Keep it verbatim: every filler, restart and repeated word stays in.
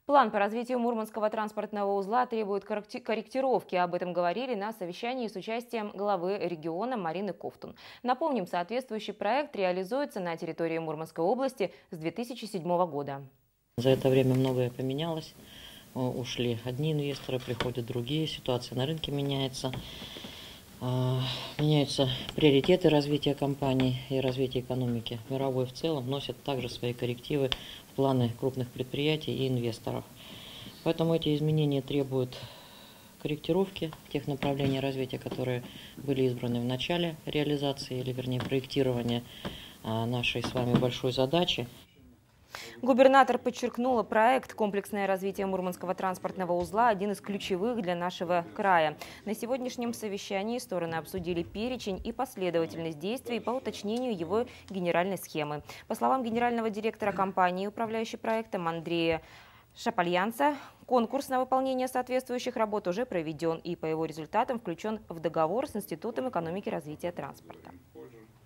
План по развитию Мурманского транспортного узла требует корректи- корректировки. Об этом говорили на совещании с участием главы региона Марины Ковтун. Напомним, соответствующий проект реализуется на территории Мурманской области с две тысячи седьмого года. За это время многое поменялось. Ушли одни инвесторы, приходят другие. Ситуация на рынке меняется. Меняются приоритеты развития компаний и развития экономики. Мировой в целом вносят также свои коррективы в планы крупных предприятий и инвесторов. Поэтому эти изменения требуют корректировки тех направлений развития, которые были избраны в начале реализации, или вернее проектирования нашей с вами большой задачи. Губернатор подчеркнула, проект «Комплексное развитие Мурманского транспортного узла» – один из ключевых для нашего края. На сегодняшнем совещании стороны обсудили перечень и последовательность действий по уточнению его генеральной схемы. По словам генерального директора компании, управляющей проектом Андрея Шапальянца, конкурс на выполнение соответствующих работ уже проведен и по его результатам включен в договор с Институтом экономики и развития транспорта.